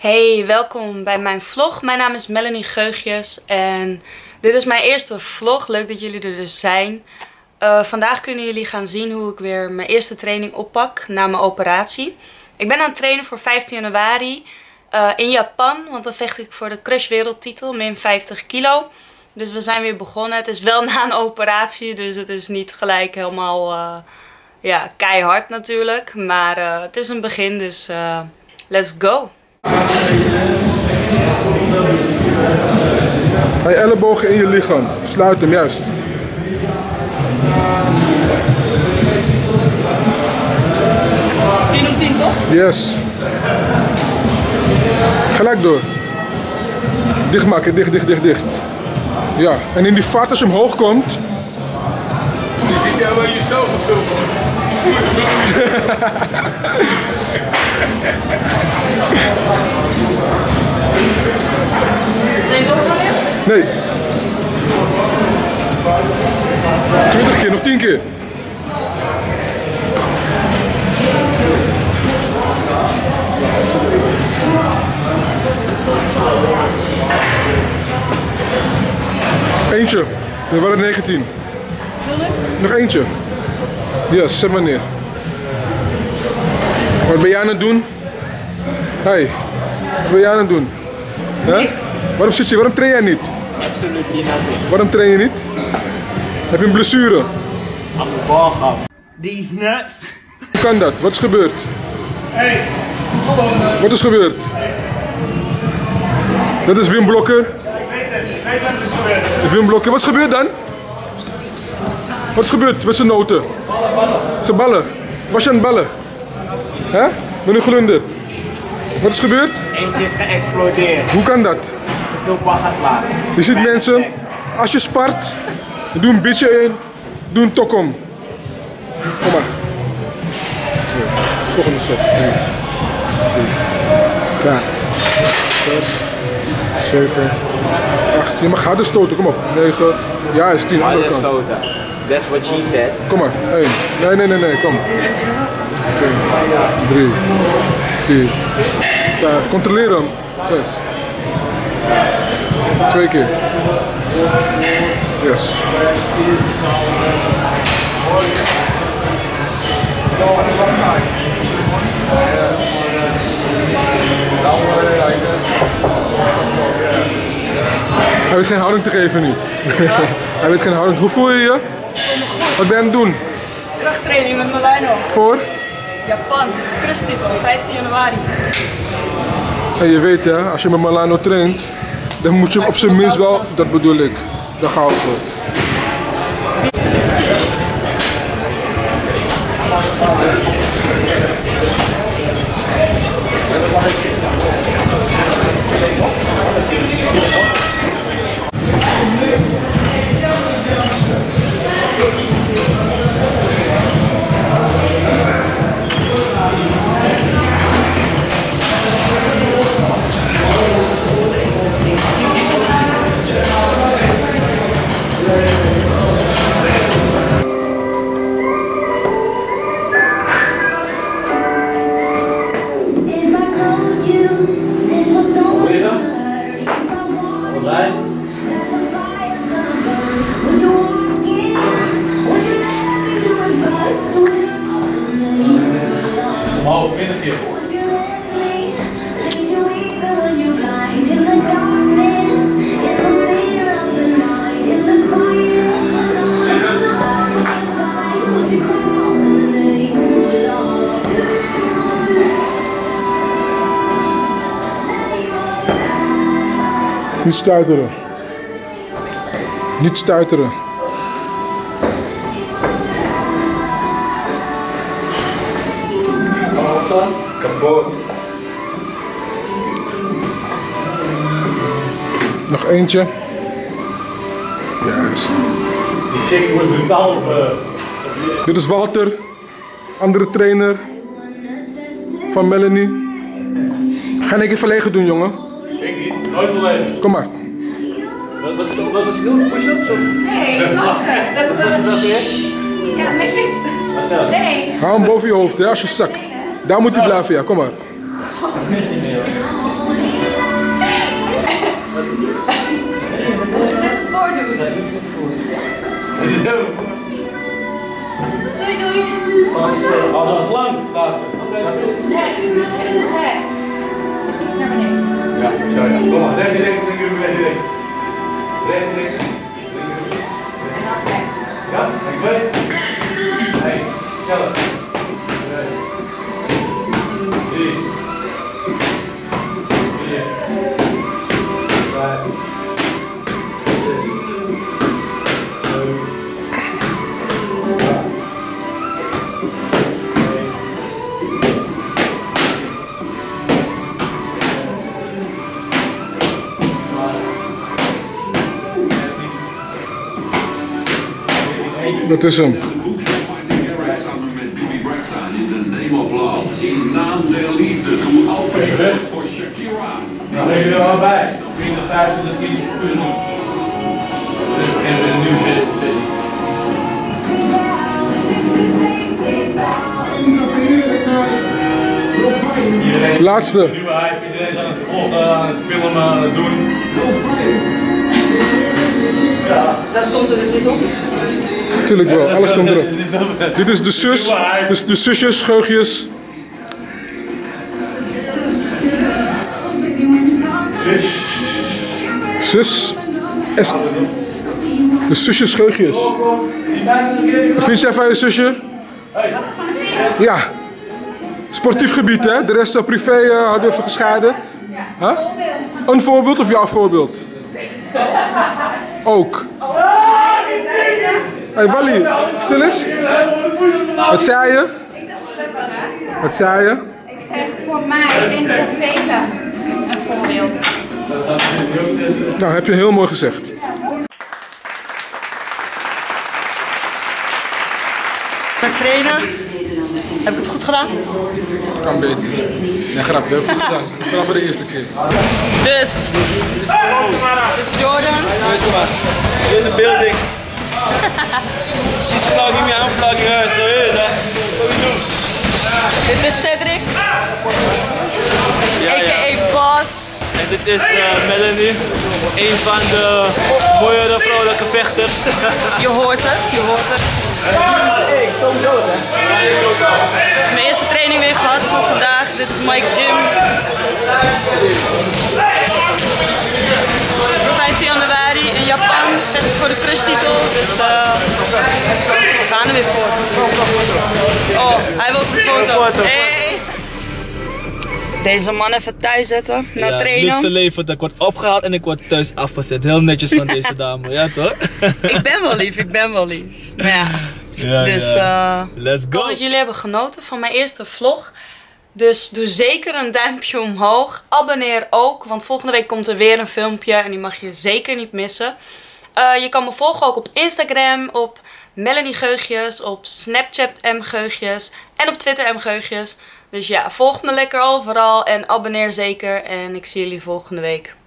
Hey, welkom bij mijn vlog. Mijn naam is Melanie Geugjes en dit is mijn eerste vlog. Leuk dat jullie er dus zijn. Vandaag kunnen jullie gaan zien hoe ik weer mijn eerste training oppak na mijn operatie. Ik ben aan het trainen voor 15 januari in Japan, want dan vecht ik voor de Crush wereldtitel, min 50 kilo. Dus we zijn weer begonnen. Het is wel na een operatie, dus het is niet gelijk helemaal keihard natuurlijk. Maar het is een begin, dus let's go! Ga je ellebogen in je lichaam. Sluit hem, juist. Tien op 10 toch? Yes. Gelijk door. Dicht maken, dicht. Ja, en in die vaart als je omhoog komt. Je ziet jou wel jezelf gefilmd worden. Nee. 20 keer, nog 10 keer. Eentje. We waren 19. Nog eentje. Yes, zet maar neer. Wat ben jij aan het doen? Hey, wat ben jij aan het doen? Niks. Waarom zit je? Waarom train jij niet? Absoluut niet nothing. Waarom train je niet? Heb je een blessure? Aan de bal gaan. Die is nuts. Hoe kan dat? Wat is gebeurd? Hey, gewoon. Wat is gebeurd? Dat is Wim Blokker. Ik weet wat er is gebeurd. Wim Blokker. Wat is gebeurd dan? Wat is gebeurd met zijn noten? Ballen. Zijn ballen. Was je aan het ballen? Hè? Met een glunder. Wat is gebeurd? Eentje is geëxplodeerd. Hoe kan dat? Te veel bagga slaan. Je ziet mensen, als je spart, doe een beetje in, doe een tok om. Kom maar. Volgende set. 3, 4, 5, 6, 7, 8. Je mag harder stoten, kom op. 9, ja is 10, andere kant. That's what she said. Kom maar, 1. Nee, kom. 2, 3, 4, 5. Controleer hem. 6. 2 keer. Yes. Hij weet geen houding te geven nu. Hij weet geen houding. Hoe voel je je? Wat ben je aan het doen? Krachttraining met Milano. Voor? Japan, Crush-titel, 15 januari. En je weet hè, als je met Milano traint, dan moet je hem op zijn minst wel, dat bedoel ik. Daar ga ik voor. Niet stuiteren. Niet stuiteren. Kapot. Nog eentje. Juist. Die shake wordt brutaal. Dit is Walter, andere trainer van Melanie. Ga ik even verlegen doen, jongen. Ik niet, nooit verleden. Kom maar. Wat was het doen? Push-ups of? Nee, dat Dat weer? Ja, met je. Nee. Hou hem boven je hoofd, hè, als je zakt. Daar moet hij blijven, ja, kom maar. Als een plank staat ze. Recht. Iets naar beneden. Ja, zo ja. Kom maar, recht, recht, recht. Recht, recht. En dan recht. Ja, ik weet. Hey, zelf. 3. 4. 5. 6. Dat is hem. Samen met Bibi Rexa in The Name of Love. In naam der liefde, doe altijd wat voor Shakira. Dan leg je er al bij. 20, 25, 10 kunnen doen. En we nu zitten. Laatste. Nieuwe hype, iedereen is aan het volgen, aan het filmen, aan het doen. Dat komt er dus niet op. Tuurlijk wel, alles komt erop. Dit is de zus, dus de zusjes, Geugjes. Zus. De zusjes, Geugjes. Wat vind jij van je zusje? Ja. Sportief gebied, hè? De rest privé hadden we even gescheiden. Huh? Een voorbeeld of jouw voorbeeld? Ook. Hey Wally, stil eens. Wat zei je? Wat zei je? Ik zeg voor mij en voor velen een voorbeeld. Nou, heb je heel mooi gezegd. Naar trainen. Heb ik het goed gedaan? Kan beter. Nee, grapje, heb je goed gedaan. Vanaf voor de eerste keer. Dus. Jordan. In the building. She's vlogging me, I'm vlogging her, so yeah, what we do? Dit is Cedric. Ja, A.k.a. Bas. En dit is Melanie, een van de mooiere vrouwelijke vechters. Je hoort het, je hoort het. Hey, ik stond zo, hè? Dit is mijn eerste training weer gehad voor vandaag. Dit is Mike's gym. 15 januari in Japan vecht ik voor de crush-titel. Dus we gaan er weer voor. Oh, hij wil een foto. Hey. Deze man even thuis zetten, naar Ja, trainen. luxe leven, ik word opgehaald en ik word thuis afgezet. Heel netjes van deze dame, ja toch? Ik ben wel lief, ik ben wel lief. Maar ja, Ja, dus let's ik go! hoop dat jullie hebben genoten van mijn eerste vlog. Dus doe zeker een duimpje omhoog. Abonneer ook, want volgende week komt er weer een filmpje en die mag je zeker niet missen. Je kan me volgen ook op Instagram, op Melanie Geugjes, op Snapchat mgeugjes en op Twitter mgeugjes. Dus ja, volg me lekker overal en abonneer zeker en ik zie jullie volgende week.